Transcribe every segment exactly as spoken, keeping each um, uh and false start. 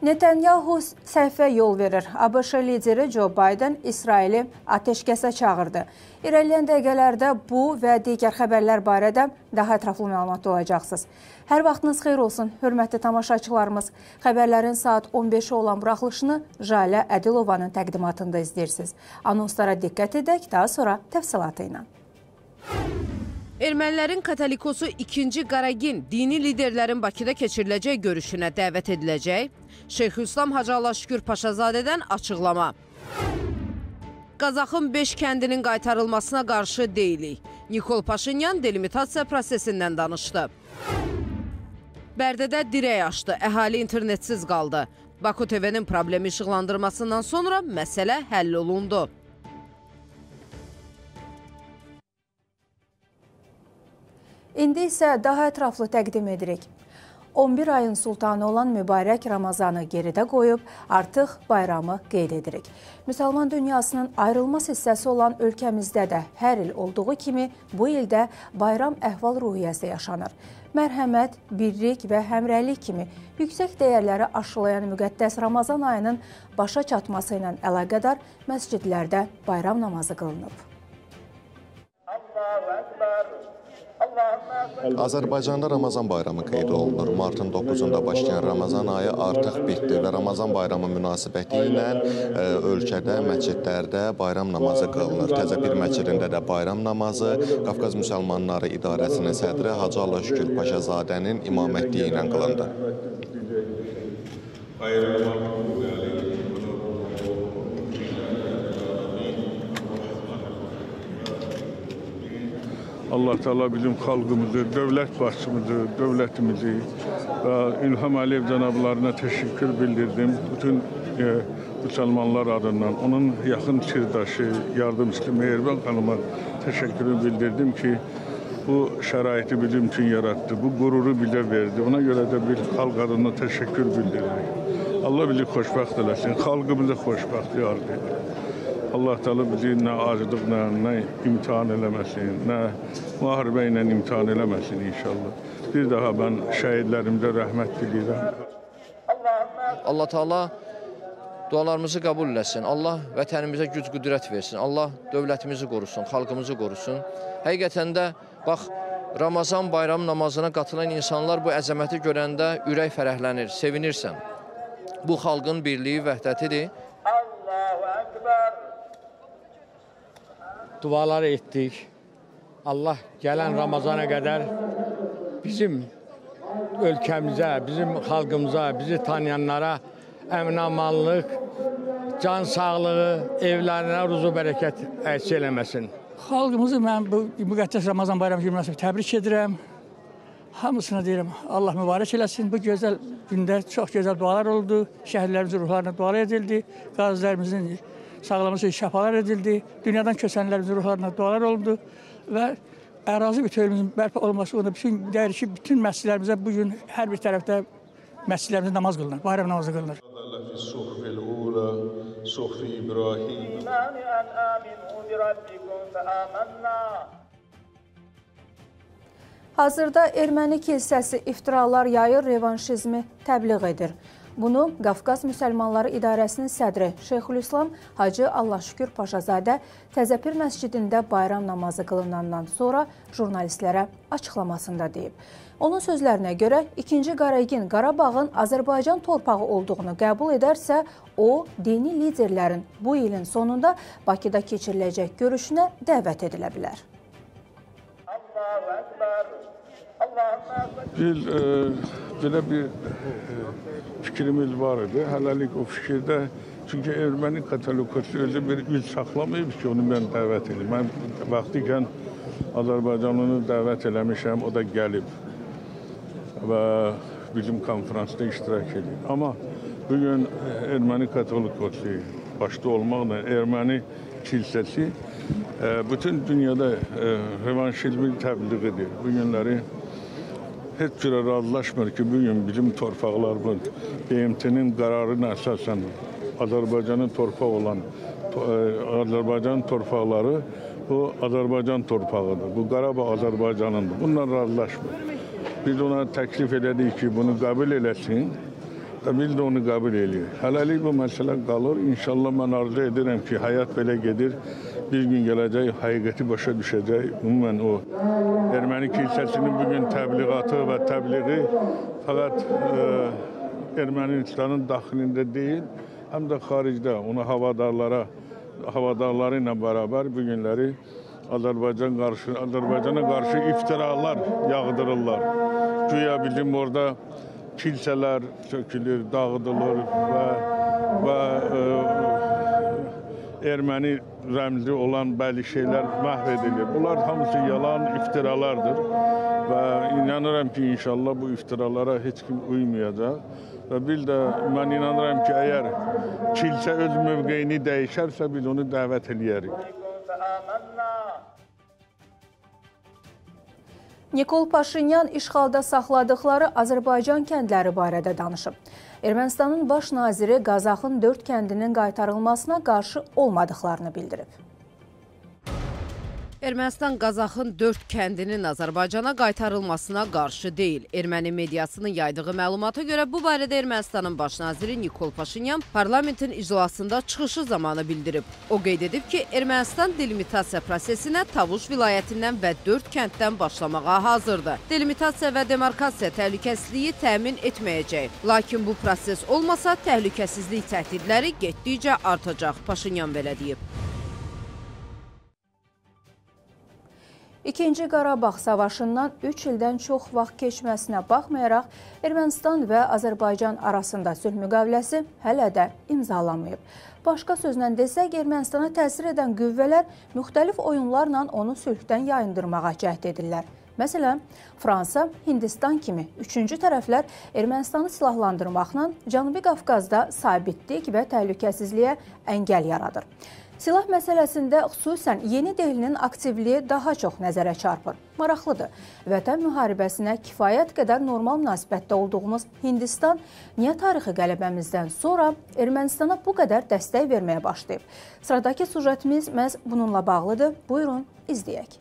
Netanyahu səhvə yol verir. ABŞ lideri Joe Biden İsraili ateşkəsə çağırdı. İrəliyən dəqiqələrdə bu və digər xəbərlər barədə daha ətraflı məlumat olacaqsınız. Hər vaxtınız xeyir olsun, hörmətli tamaşaçılarımız. Xəbərlərin saat on beşə olan buraxılışını Jalə Ədilovanın təqdimatında izləyirsiniz. Anonslara diqqət edək, daha sonra təfsilatı ilə. Ermənilərin Katolikosu ikinci Qaragin dini liderlərin Bakıda keçiriləcək görüşünə dəvət ediləcək. Şeyxülislam Hacı Allah Şükür Paşazadədən açıqlama. Qazaxın beş kəndinin qaytarılmasına qarşı deyilik. Nikol Paşinyan delimitasiya prosesindən danışdı. Bərdədə dirək açdı, əhali internetsiz qaldı. Baku T V-nin problemi işıqlandırmasından sonra məsələ həll olundu. İndi isə daha ətraflı təqdim edirik. on bir ayın sultanı olan mübarək Ramazanı geridə qoyub, artıq bayramı qeyd edirik. Müsəlman dünyasının ayrılmaz hissəsi olan ölkəmizdə də hər il olduğu kimi bu ildə bayram əhval-ruhiyyəsi yaşanır. Mərhəmət, birlik və həmrəylik kimi yüksək dəyərləri aşılayan müqəddəs Ramazan ayının başa çatması ilə əlaqədar məscidlərdə bayram namazı qılınıb. Azərbaycanda Ramazan bayramı qeyd olunur. Martın doqquzunda başlayan Ramazan ayı artıq bitdi və Ramazan bayramı münasibəti ilə ölkədə, məscidlərdə bayram namazı qılınır. Təzəpir məscidində də bayram namazı Qafqaz Müsəlmanları İdarəsinin sədri Hacı Allah Şükür Paşazadənin imamətliyi ilə qılındı. Allah Teala bizim xalqımızı, dövlət başçımızı, dövlətimizi və İlham Əliyev cənablarına təşəkkür bildirdim. Bütün e, müsəlmanlar adından, onun yaxın sirdaşı, yardımcısı Mehriban xanıma təşəkkürü bildirdim ki, bu şəraiti bizim üçün yarattı, bu qüruru bizə verdi. Ona görə də bir xalq adına təşəkkür bildiririk. Allah bizi xoşbəxt eləsin, xalqımızı xoşbəxt yardı edir. Allah Teala bizi nə acılıqla, nə imtihan eləməsin, nə müharibə ilə imtihan eləməsin inşallah. Bir daha mən şəhidlərimizə rəhmət diləyirəm. Allah Teala dualarımızı qəbul eləsin. Allah vətənimizə güc qüdrət versin. Allah dövlətimizi qorusun, xalqımızı qorusun. Həqiqətən də bax, Ramazan bayram namazına qatılan insanlar bu əzəməti görəndə ürək fərəhlənir, sevinirsən. Bu xalqın birliyi, vəhdətidir. Dualar etdik. Allah gələn Ramazana qədər bizim ölkəmizə, bizim xalqımıza, bizi tanıyanlara əmin-amanlıq, can sağlığı, evlərinə ruzu bərəkət əhs eləməsin. Xalqımızı mən bu müqəddəs Ramazan bayramı münasibətilə təbrik edirəm. Hamısına deyirəm, Allah mübarək eləsin. Bu gözəl gündə çox gözəl dualar oldu. Şəhidlərimizin ruhlarına dualar edildi. Qazilərimizin sağlamlığı üçün şəfalar edildi. Dünyadan köçənlərimizin ruhlarına dualar oldu. Və ərazi bütövlüyümüzün bərpa olması onda bütün deyir ki, bütün məscidlərimizə bugün hər bir tərəfdə məscidlərimizdə namaz qılınır, bayram namazı qılınır. Hazırda erməni kilsəsi iftiralar yayır, revanşizmi təbliğ edir. Bunu Qafqaz Müsəlmanları İdarəsinin sədri Şeyxülislam Hacı Allah Şükür Paşazadə Təzəpir məscidində bayram namazı qılınandan sonra jurnalistlərə açıqlamasında deyib. Onun sözlərinə görə ikinci Qaragin Qarabağın Azərbaycan torpağı olduğunu qəbul edərsə, o, dini liderlərin bu ilin sonunda Bakıda keçiriləcək görüşünə dəvət edilə bilər. Bir, e, belə bir e, fikrimiz var idi. Hələlik o fikirdə, çünki erməni Katolikosu özü bir üz saxlamayıb ki, onu mən dəvət edeyim. Mən vaxtikən Azərbaycanını dəvət eləmişəm, o da gəlib və bizim konferansda iştirak edir. Amma bugün erməni Katolikosu başda olmaqla erməni kilsəsi bütün dünyada revanşizmi təbliğ edir. Bu günləri heç cürə razılaşmır ki, bugün bizim torpaqlarımız B M T-nin qərarına əsasən Azərbaycanın torpaq olan Azərbaycan torpaqları bu Azərbaycan torpağıdır. Bu Qarabağ Azərbaycanındır. Bundan razılaşmır. Biz ona təklif elədik ki, bunu qəbul eləsin və biz də onu qəbul edirik. Hələlik bu məsələ qalır. İnşallah mən arzu edirəm ki, həyat belə gedir. Bir gün gələcək, həqiqəti başa düşəcək. Ümumən o erməni kilsəsinin bugün təbliğatı və təbliği fəqət e, Ermənistanın daxilində deyil, həm də xaricdə onu havadarlara, havadarları ilə bərabər bu günləri Azərbaycan qarşı, Azərbaycana qarşı iftiralar yağdırırlar. Güya bizim orada kilsələr sökülür, dağıdılır və, və e, erməni rəmzi olan bəli şeylər məhv edilir. Bunlar hamısı yalan iftiralardır və inanıram ki, inşallah bu iftiralara heç kim uymayacaq. Və bir də mən inanıram ki, əgər kilsə öz mövqeyini dəyişərsə, biz onu dəvət edərik. Nikol Paşinyan işğalda saxladıqları Azərbaycan kəndləri barədə danışıb. Ermənistanın baş naziri Qazaxın dörd kəndinin qaytarılmasına qarşı olmadıqlarını bildirib. Ermənistan Qazaxın dörd kəndinin Azərbaycana qaytarılmasına qarşı deyil. Erməni mediasının yaydığı məlumata görə bu barədə Ermənistanın baş naziri Nikol Paşinyan parlamentin iclasında çıxışı zamanı bildirib. O qeyd edib ki, Ermənistan delimitasiya prosesinə Tavuş vilayətindən və dörd kənddən başlamağa hazırdır. Delimitasiya və demarkasiya təhlükəsizliyi təmin etməyəcək. Lakin bu proses olmasa təhlükəsizlik təhdidləri getdikcə artacaq. Paşinyan belə deyib. İkinci Qarabağ savaşından üç ildən çox vaxt keçməsinə baxmayaraq, Ermənistan və Azərbaycan arasında sülh müqaviləsi hələ də imzalanmayıb. Başqa sözlə desək, Ermənistana təsir edən qüvvələr müxtəlif oyunlarla onu sülhdən yayındırmağa cəhd edirlər. Məsələn, Fransa, Hindistan kimi üçüncü tərəflər Ermənistanı silahlandırmaqla Cənubi Qafqazda sabitlik və təhlükəsizliyə əngəl yaradır. Silah məsələsində xüsusən Yeni Dehlinin aktivliyi daha çox nəzərə çarpır. Maraqlıdır. Vətən müharibəsinə kifayət qədər normal münasibətdə olduğumuz Hindistan niyə tarixi qələbəmizdən sonra Ermənistana bu qədər dəstək verməyə başlayıb? Sıradakı sujetimiz məhz bununla bağlıdır. Buyurun, izləyək.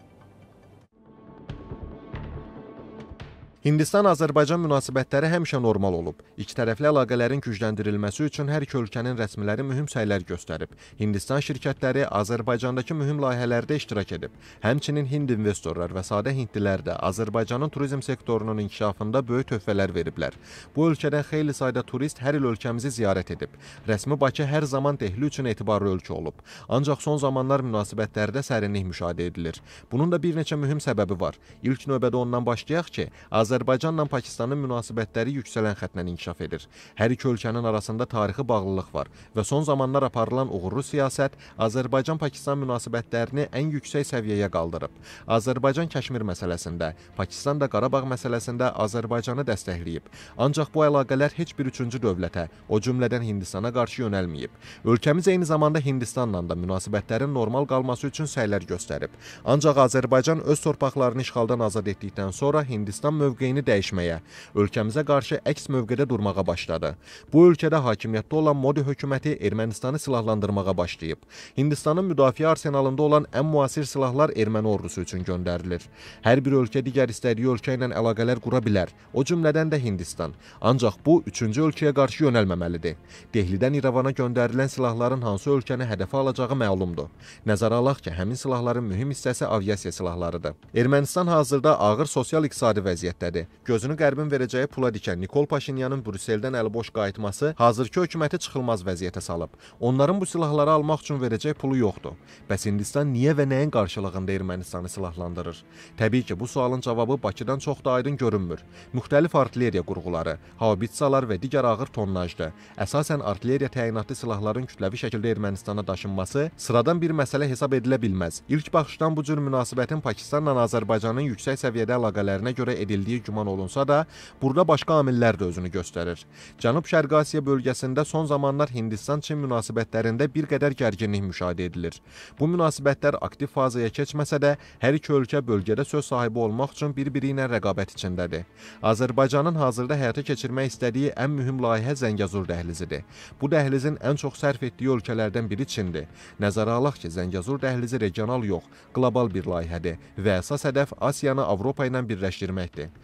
Hindistan-Azərbaycan münasibətləri həmişə normal olub. İki tərəfli əlaqələrin gücləndirilməsi üçün hər iki ölkənin rəsmiləri mühüm səylər göstərib. Hindistan şirkətləri Azərbaycandakı mühüm layihələrdə iştirak edib. Həmçinin Hind investorlar və sadə hindlilər də Azərbaycanın turizm sektorunun inkişafında böyük töhfələr veriblər. Bu ölkədən xeyli sayda turist hər il ölkəmizi ziyarət edib. Rəsmi Bakı hər zaman Dehli üçün etibarlı ölkə olub. Ancaq son zamanlar münasibətlərdə sərinlik müşahidə edilir. Bunun da bir neçə mühüm səbəbi var. İlk növbədə ondan başlayaq ki, Azərbaycanla Pakistanın münasibətləri yüksələn xəttlə inkişaf edir. Hər iki ölkənin arasında tarixi bağlılıq var və son zamanlar aparılan uğurlu siyasət Azərbaycan-Pakistan münasibətlərini ən yüksək səviyyəyə qaldırıb. Azərbaycan Kəşmir məsələsində, Pakistan da Qarabağ məsələsində Azərbaycanı dəstəkləyib. Ancaq bu əlaqələr heç bir üçüncü dövlətə, o cümlədən Hindistana qarşı yönəlməyib. Ölkəmiz eyni zamanda Hindistanla da münasibətlərin normal qalması üçün səylər göstərib. Ancaq Azərbaycan öz torpaqlarını işğaldan azad etdikdən sonra Hindistan mövqeyini dəyişməyə, ölkəmizə qarşı əks mövqedə durmağa başladı. Bu ölkədə hakimiyyətdə olan Modi hökuməti Ermənistanı silahlandırmağa başlayıb. Hindistanın müdafiə arsenalında olan ən müasir silahlar erməni ordusu üçün göndərilir. Hər bir ölkə digər istədiyi ölkə ilə əlaqələr qura bilər, o cümlədən də Hindistan. Ancaq bu, üçüncü ölkəyə qarşı yönəlməməlidir. Dehlidən İrəvana göndərilən silahların hansı ölkəni hədəfə alacağı məlumdur. Nəzərə alaq ki, həmin silahların mühüm hissəsi aviasiya silahlarıdır. Ermənistan hazırda ağır sosial-iqtisadi vəziyyətdədir. Gözünü qərbin verəcəyi pula dikən Nikol Paşinyanın Brüsseldən əliboş qayıtması hazırki hökuməti çıxılmaz vəziyyətə salıb. Onların bu silahları almaq üçün verəcək pulu yoxdur. Bəs Hindistan niyə və nəyin qarşılığında Ermənistanı silahlandırır? Təbii ki, bu sualın cavabı Bakıdan çox da aydın görünmür. Müxtəlif artilleriya qurğuları, haubitsalar və digər ağır tonnajdır. Əsasən artilleriya təyinatlı silahların kütləvi şəkildə Ermənistana daşınması sıradan bir məsələ hesab edilə bilməz. İlk baxışdan bu cür münasibətin Pakistanla Azərbaycanın yüksək səviyyədə əlaqələrinə görə edildiyi güman olunsa da, burada başqa amillər də özünü göstərir. Cənub-Şərqi Asiya bölgəsində son zamanlar Hindistan-Çin münasibətlərində bir qədər gərginlik müşahidə edilir. Bu münasibətlər aktiv fazaya keçməsə də, hər iki ölkə bölgədə söz sahibi olmaq üçün bir-biri ilə rəqabət içindədir. Azərbaycanın hazırda həyata keçirmək istədiyi ən mühüm layihə Zəngəzur dəhlizidir. Bu dəhlizin ən çox sərf etdiyi ölkələrdən biri Çindir. Nəzərə alaq ki, Zəngəzur dəhlizi regional yox, qlobal bir layihədir və əsas hədəf Asiyanı Avropa ilə birləşdirməkdir.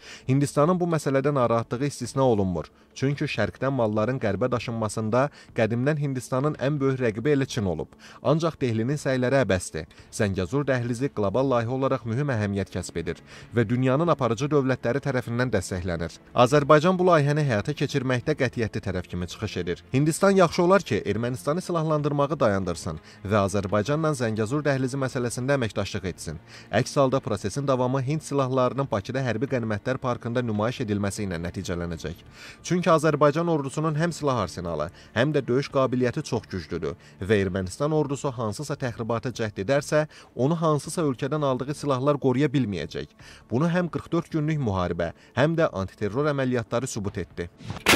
Hindistanın bu məsələdə narahatlığı istisna olunmur. Çünki şərqdən malların qərbə daşınmasında qədimdən Hindistanın ən böyük rəqibi elə Çin olub. Ancaq Dehlinin səyləri əbəsdir. Zəngəzur dəhlizi qlobal layihə olaraq mühüm əhəmiyyət kəsb edir və dünyanın aparıcı dövlətləri tərəfindən dəstəklənir. Azərbaycan bu layihəni həyata keçirməkdə qətiyyətli tərəf kimi çıxış edir. Hindistan yaxşı olar ki, Ermənistanı silahlandırmağı dayandırsın və Azərbaycanla Zəngəzur dəhlizi məsələsində əməkdaşlıq etsin. Əks halda prosesin davamı Hind silahlarının Bakıda hərbi qənimətlər parkında nümayiş edilməsi ilə nəticələnəcək. Çünki Azərbaycan ordusunun həm silah arsenalı, həm də döyüş qabiliyyəti çox güclüdür və Ermənistan ordusu hansısa təxribata cəhd edərsə, onu hansısa ölkədən aldığı silahlar qoruya bilməyəcək. Bunu həm qırx dörd günlük müharibə, həm də antiterror əməliyyatları sübut etdi.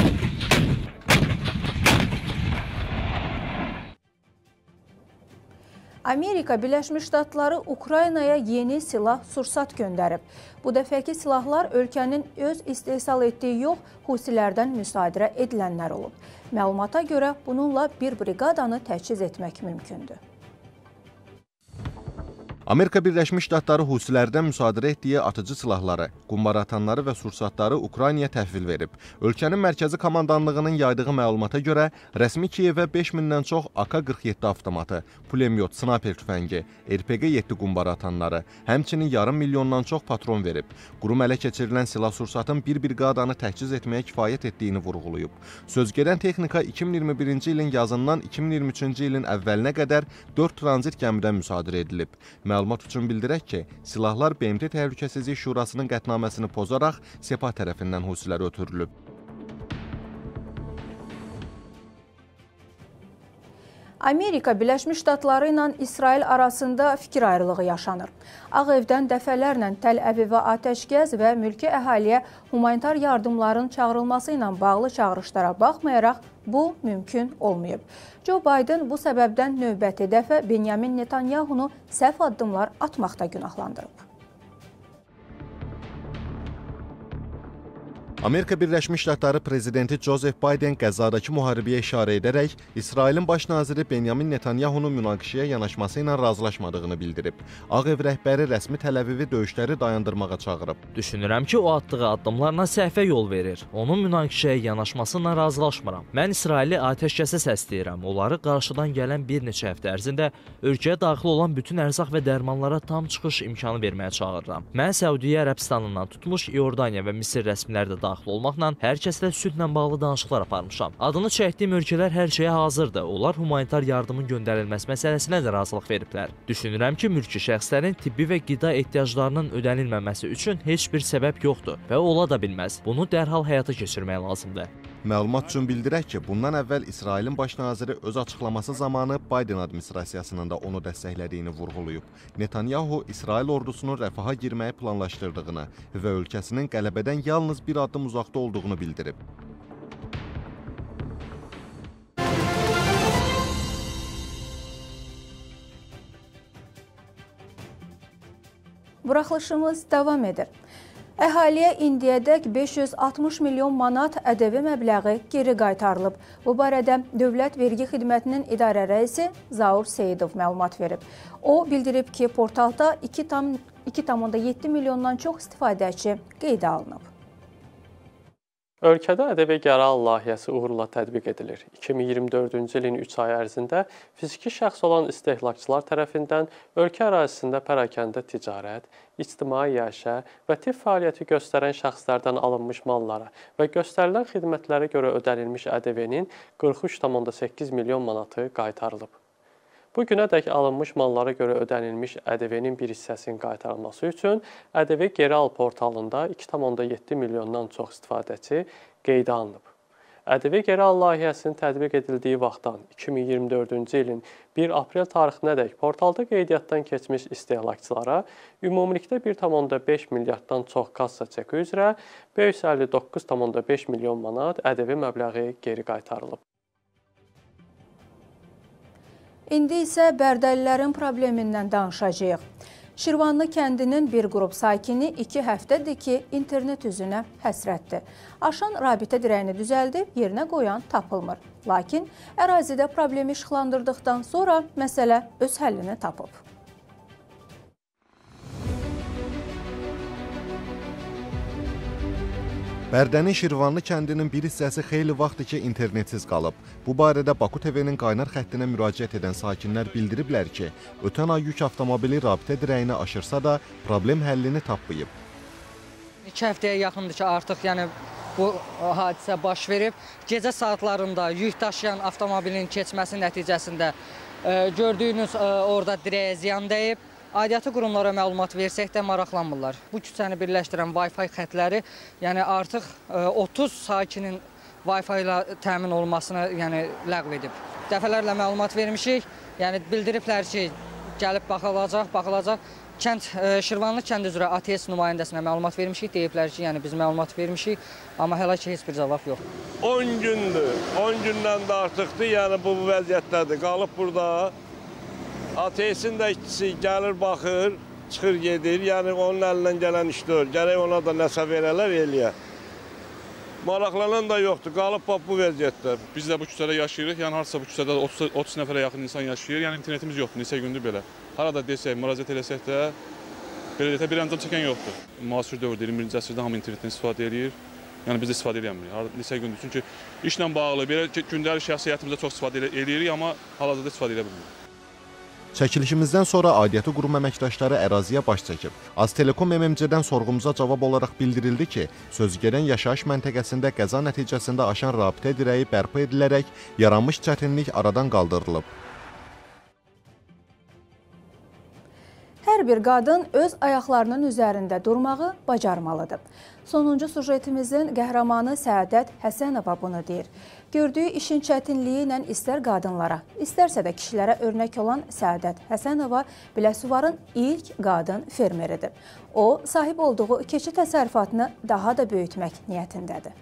Amerika Birləşmiş Ştatları Ukraynaya yeni silah-sursat göndərib. Bu dəfəki silahlar ölkənin öz istehsal etdiyi yox, Husilərdən müsadirə edilənlər olub. Məlumata görə bununla bir briqadanı təchiz etmək mümkündür. Amerika Birləşmiş Ştatları Husilərdən müsadirə etdiyi atıcı silahları, qumbaratanları və sursatları Ukraynaya təhvil verib. Ölkənin mərkəzi komandanlığının yaydığı məlumata görə rəsmi Kiyevə beş mindən çox A K qırx yeddi avtomatı, pulemyot, snayper tüfəngi, R P G yeddi qumbaratanları, həmçinin yarım milyondan çox patron verib. Qurum ələ keçirilən silah-sursatın bir briqadanı təchiz etməyə kifayət etdiyini vurğulayıb. Sözgedən texnika iki min iyirmi birinci ilin yazından iki min iyirmi üçüncü ilin əvvəlinə qədər dörd tranzit gəmidən müsadirə edilib. Məlumat üçün bildirək ki, silahlar B M T Təhlükəsizlik Şurasının qətnaməsini pozaraq Sepah tərəfindən Husilərə ötürülüb. Amerika Birləşmiş Ştatları ilə İsrail arasında fikir ayrılığı yaşanır. Ağ Evdən dəfələrlə Təl-Əvivə atəşkəs və mülki əhaliyə humanitar yardımların çağırılması ilə bağlı çağırışlara baxmayaraq bu mümkün olmayıb. Joe Biden bu səbəbdən növbəti dəfə Benyamin Netanyahunu səhv addımlar atmaqda günahlandırıb. Amerika Birləşmiş Ştatları prezidenti Joseph Biden Qəzzadakı müharibəyə işarə edərək İsrailin baş naziri Benyamin Netanyahunun münaqişəyə yanaşması ilə razılaşmadığını bildirib. Ağ Ev rəhbəri rəsmi Təl-Əvivi döyüşləri dayandırmağa çağırıb. Düşünürəm ki, o atdığı addımlarla səhvə yol verir. Onun münaqişəyə yanaşmasına razılaşmıram. Mən İsraili atəşkəsə səsləyirəm. Onları qarşıdan gələn bir neçə həftə ərzində ölkəyə daxil olan bütün ərzaq və dərmanlara tam çıxış imkanı verməyə çağırıram. Mən Səudiyyə Ərəbistanından tutmuş İordaniya və Misir rəsmiləri də daxil olmaqla hər kəslə sülhlə bağlı danışıqlar aparmışam. Adını çəkdiyim ölkələr hər şeyə hazırdır. Onlar humanitar yardımın göndərilməsi məsələsinə də razılıq veriblər. Düşünürəm ki, mülki şəxslərin tibbi və qida ehtiyaclarının ödənilməməsi üçün heç bir səbəb yoxdur və ola da bilməz. Bunu dərhal həyata keçirmək lazımdır. Məlumat üçün bildirək ki, bundan əvvəl İsrailin baş naziri öz açıqlaması zamanı Biden administrasiyasının da onu dəstəklədiyini vurğulayıb. Netanyahu İsrail ordusunun rəfaha girməyi planlaşdırdığını və ölkəsinin qələbədən yalnız bir addım uzaqda olduğunu bildirib. Buraxılışımız davam edir. Əhaliyə indiyədək beş yüz altmış milyon manat ƏDV məbləği geri qaytarılıb. Bu barədə Dövlət Vergi Xidmətinin idarə rəisi Zaur Seyidov məlumat verib. O bildirib ki, portalda iki tam yeddi milyondan çox istifadəçi qeydə alınıb. Ölkədə ƏDV geri al layihəsi uğurla tətbiq edilir. iki min iyirmi dördüncü ilin üç ay ərzində fiziki şəxs olan istehlakçılar tərəfindən ölkə ərazisində pərakəndə ticarət, ictimai yaşa və tibb fəaliyyəti göstərən şəxslərdən alınmış mallara və göstərilən xidmətlərə görə ödənilmiş ƏDV-nin qırx üç tam səkkiz milyon manatı qaytarılıb. Bu günədək alınmış mallara görə ödənilmiş ƏDV-nin bir hissəsinin qaytarılması üçün ƏDV geri al portalında iki tam yeddi milyondan çox istifadəçi qeydə alınıb. ƏDV geri al layihəsinin tətbiq edildiyi vaxtdan iki min iyirmi dördüncü ilin bir aprel tarixinədək portalda qeydiyyatdan keçmiş istehlakçılara ümumilikdə bir tam beş milyarddan çox kassa çeki üzrə beş yüz əlli doqquz tam beş milyon manat ƏDV məbləği geri qaytarılıb. İndi isə Bərdəlilərin problemindən danışacağıq. Şirvanlı kəndinin bir qrup sakini iki həftədir ki, internet üzünə həsrətdir. Aşan rabitə dirəyini düzəldib, yerinə qoyan tapılmır. Lakin ərazidə problemi işıqlandırdıqdan sonra məsələ öz həllini tapıb. Bərdənin Şirvanlı kəndinin bir hissəsi xeyli vaxtdır ki, internetsiz qalıb. Bu barədə Baku T V-nin qaynar xəttinə müraciət edən sakinlər bildiriblər ki, ötən ay yük avtomobili rabitə dirəyini aşırsa da problem həllini tapmayıb. İki həftəyə yaxındır ki, artıq yəni bu hadisə baş verib. Gecə saatlarında yük daşıyan avtomobilin keçməsi nəticəsində e, gördüyünüz e, orada dirəyə ziyan dəyib. Aidiyyatı qurumlara məlumat versək də maraqlanmırlar. Bu küçəni birləşdirən Wi-Fi xətləri yəni artıq otuz sakinin Wi-Fi ilə təmin olmasını yəni ləğv edib. Dəfələrlə məlumat vermişik. Yəni bildiriblər ki, gəlib baxılacaq, baxılacaq. Kənd Şirvanlı kənd üzrə A T S nümayəndəsinə məlumat vermişik. Deyiblər ki, yəni biz məlumat vermişik, amma hələ ki heç bir cavab yox. on gündür, on gündən də artıqdır. Yəni bu vəziyyətdədir. Qalıb burada. A T S-in də işçisi gəlir, baxır, çıxır, gedir. Yəni onun əlindən gələn iş deyil. Gərək ona da nəsə verələr, eləyə. Maraqlanan da yoxdur. Qalıb bu vəziyyətdə. Biz də bu küçədə yaşayırıq. Yəni harasa bu küçədə otuz nəfərə yaxın insan yaşayır. Yəni internetimiz yoxdur, neçə gündür belə. Harada desək, müraciət eləsək də belə deyək, bir əncam çəkən yoxdur. Müasir dövrdə iyirmi birinci əsrdə hamı internetdən istifadə edir. Yəni biz də istifadə eləmirik. Neçə gündür. Çünki işlə bağlı belə gündəlik şəxsi həyatımızda çox istifadə eləyirik, amma hal-hazırda istifadə edə bilmirik. Çəkilişimizdən sonra aidiyyatı qurum əməkdaşları əraziyə baş çəkib. Aztelekom M M C-dən sorğumuza cavab olaraq bildirildi ki, sözügedən yaşayış məntəqəsində qəza nəticəsində aşan rabitə dirəyi bərpa edilərək yaranmış çətinlik aradan qaldırılıb. Hər bir qadın öz ayaqlarının üzərində durmağı bacarmalıdır. Sonuncu sujetimizin qəhrəmanı Səadət Həsənova bunu deyir. Gördüyü işin çətinliyi ilə istər qadınlara, istərsə də kişilərə örnək olan Səadət Həsənova Biləsuvarın ilk qadın fermeridir. O, sahib olduğu keçi təsərrüfatını daha da böyütmək niyyətindədir.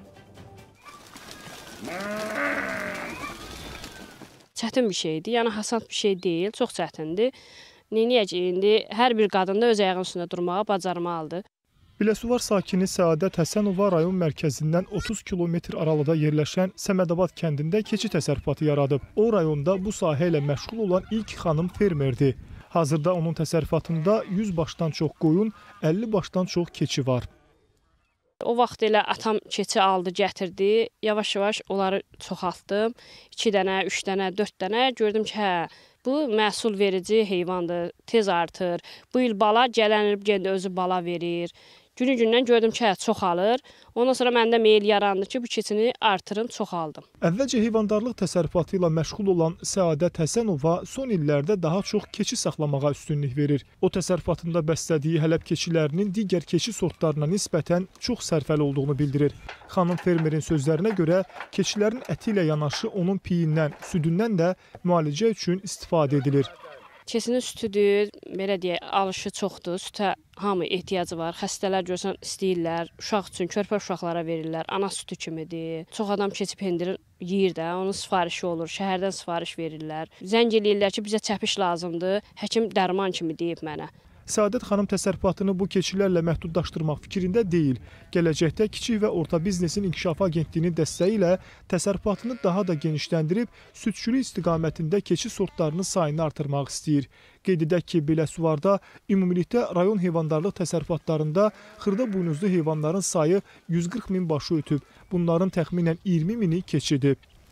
Çətin bir şeydir, yəni hasant bir şey deyil, çox çətindir. Neyniyəcək, indi hər bir qadın da öz ayağının üstündə durmağa bacarmalıdır. Biləsuvar sakini Səadət Həsənova rayon mərkəzindən otuz kilometr aralıda yerləşən Səmədabad kəndində keçi təsərrüfatı yaradıb. O rayonda bu sahə ilə məşğul olan ilk xanım fermerdir. Hazırda onun təsərrüfatında yüz başdan çox qoyun, əlli başdan çox keçi var. O vaxt elə atam keçi aldı, gətirdi. Yavaş-yavaş onları çoxaltdım. iki dənə, üç dənə, dörd dənə. Gördüm ki, hə, bu məhsul verici heyvandır, tez artır. Bu il bala gələnib, gəndə özü bala verir. Günü-gündən gördüm ki, hə, çoxalır. Ondan sonra məndə meyil yarandı ki, bu keçini artırım, çoxaldım. Əvvəlcə heyvandarlıq təsərrüfatı ilə məşğul olan Səadət Həsənova son illərdə daha çox keçi saxlamağa üstünlük verir. O təsərrüfatında bəslədiyi hələb keçilərinin digər keçi sortlarına nisbətən çox sərfəli olduğunu bildirir. Xanım fermerin sözlərinə görə keçilərin əti ilə yanaşı onun piyindən, südündən də müalicə üçün istifadə edilir. Keçinin sütüdür, belə deyək, alışı çoxdur, sütə hamı ehtiyacı var. Xəstələr görsən istəyirlər, uşaq üçün körpə uşaqlara verirlər, ana sütü kimidir. Çox adam keçi pendiri yeyir də, onun sifarişi olur, şəhərdən sifariş verirlər. Zəng eləyirlər ki, bizə çəpiş lazımdır, həkim dərman kimi deyib mənə. Səadət xanım təsərrüfatını bu keçilərlə məhdudlaşdırmaq fikrində deyil. Gələcəkdə Kiçik və Orta Biznesin İnkişafı Agentliyinin dəstəyi ilə təsərrüfatını daha da genişləndirib, südçülük istiqamətində keçi sortlarının sayını artırmaq istəyir. Qeyd edək ki, Biləsuvarda ümumilikdə rayon heyvandarlıq təsərrüfatlarında xırda buynuzlu heyvanların sayı yüz qırx min başı ötüb. Bunların təxminən iyirmi mini keçidir.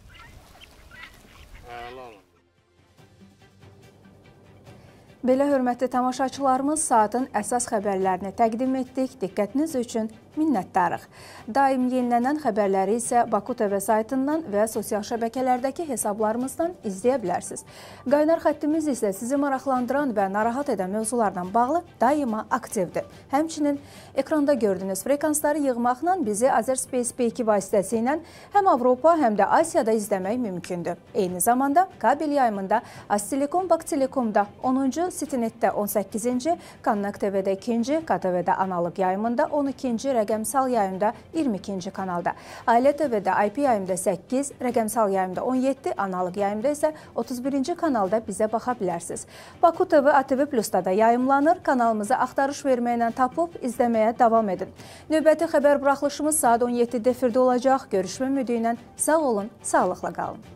Belə hörmətli tamaşaçılarımız, saatın əsas xəbərlərini təqdim etdik. Diqqətiniz üçün minnətdarıq. Daim yenilənən xəbərləri isə Baku T V saytından və sosial şəbəkələrdəki hesablarımızdan izləyə bilərsiniz. Qaynar xəttimiz isə sizi maraqlandıran və narahat edən mövzularla bağlı daima aktivdir. Həmçinin ekranda gördüyünüz frekansları yığmaqla bizi Azerspace B iki vasitəsilə həm Avropa, həm də Asiyada izləmək mümkündür. Eyni zamanda kabel yayımında Aztelekom Baktelekomda onuncu, Citynet-də on səkkizinci, Connect T V-də ikinci, K T V-də analog yayımında on ikinci, rəqəmsal yayımda iyirmi ikinci kanalda, Ailə T V-də I P yayımda səkkiz, rəqəmsal yayımda on yeddi, analog yayımda isə otuz birinci kanalda bizə baxa bilərsiniz. Baku T V A T V Plus-da da yayımlanır. Kanalımıza axtarış verməklə tapıb izləməyə davam edin. Növbəti xəbər buraxılışımız saat on yeddidə efirdə olacaq. Görüşmə ümidi ilə sağ olun, sağlıqla qalın.